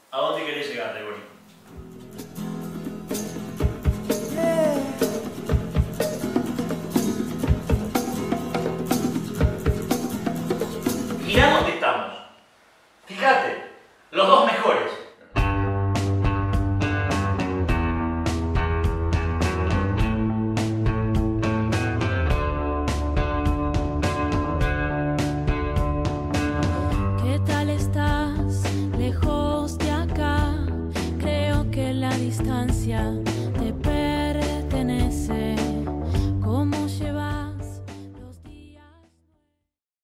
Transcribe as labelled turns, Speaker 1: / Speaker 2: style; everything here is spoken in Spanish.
Speaker 1: ¿A dónde querés llegar, Gregorio? Mirá dónde estamos. Fíjate, los dos mejores.
Speaker 2: ¿Qué tal estás? Lejos de acá, creo que la distancia